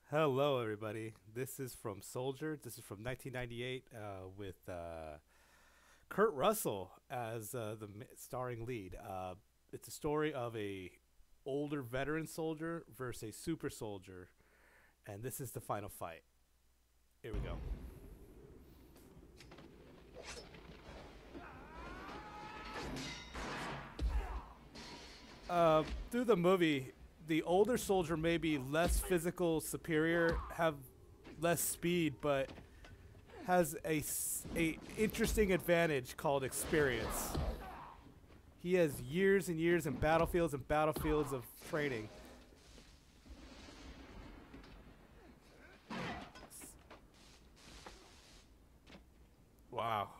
Hello, everybody. This is from Soldier. This is from 1998 with Kurt Russell as the starring lead. It's a story of a older veteran soldier versus a super soldier, and this is the final fight. Here we go. Through the movie, the older soldier may be less physical superior, have less speed, but has a interesting advantage called experience. He has years and years in battlefields of training. Wow.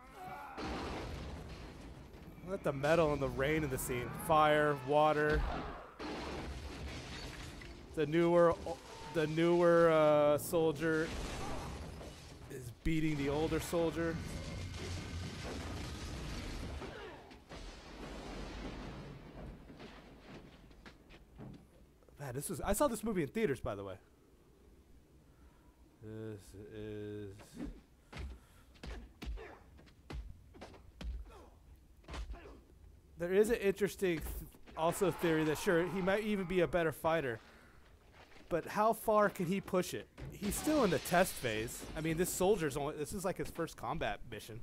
Look at the metal and the rain in the scene. Fire, water. The newer the newer soldier is beating the older soldier. Man, I saw this movie in theaters, by the way. This is There is an interesting also theory that sure he might even be a better fighter, but how far can he push it? He's still in the test phase. I mean, this is like his first combat mission.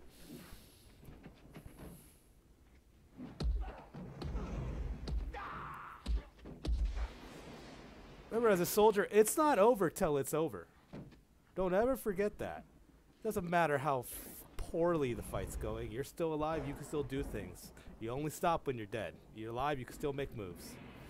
Remember, as a soldier, it's not over till it's over. Don't ever forget that. Doesn't matter how poorly the fight's going. You're still alive. You can still do things. You only stop when you're dead. You're alive. You can still make moves.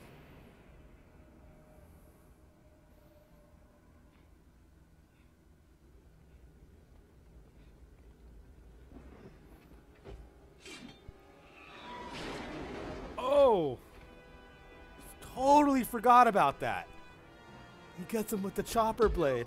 Oh! Totally forgot about that. He gets him with the chopper blade.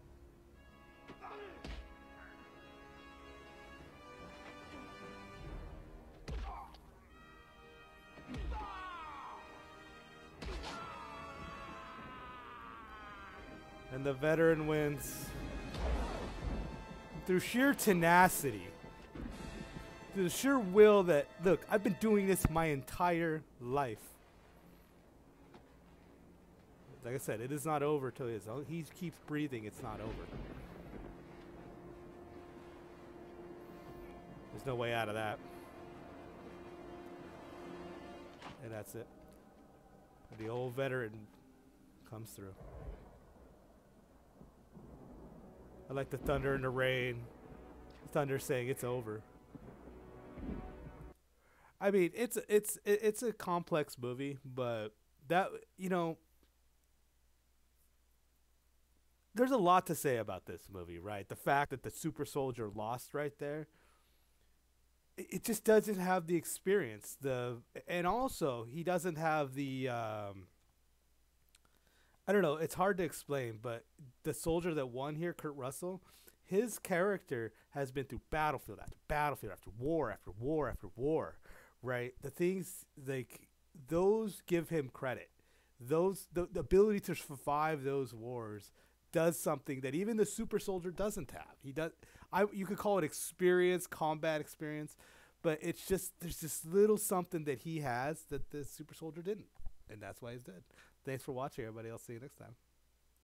And the veteran wins through sheer tenacity. Through the sheer will that, look, I've been doing this my entire life. Like I said, it is not over till he keeps breathing, it's not over. There's no way out of that. And that's it. The old veteran comes through. I like the thunder and the rain. The thunder saying it's over. I mean, it's a complex movie, but that there's a lot to say about this movie, right? The fact that the super soldier lost right there, it just doesn't have the experience. And also he doesn't have the I don't know. It's hard to explain, but the soldier that won here, Kurt Russell, his character has been through battlefield after battlefield after war after war after war, right? The things like those give him credit. The ability to survive those wars does something that even the super soldier doesn't have. He does. You could call it experience, combat experience, but it's just there's this little something that he has that the super soldier didn't, and that's why he's dead. Thanks for watching, everybody. I'll see you next time.